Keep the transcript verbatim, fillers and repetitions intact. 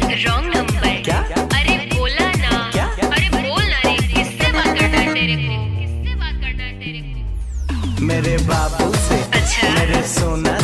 Wrong number. क्या? अरे बोला ना। क्या? अरे बोल ना रे, किससे बात करना है तेरे को? किससे बात करना है तेरे को? मेरे बाबू से। अच्छा। मेरे सोना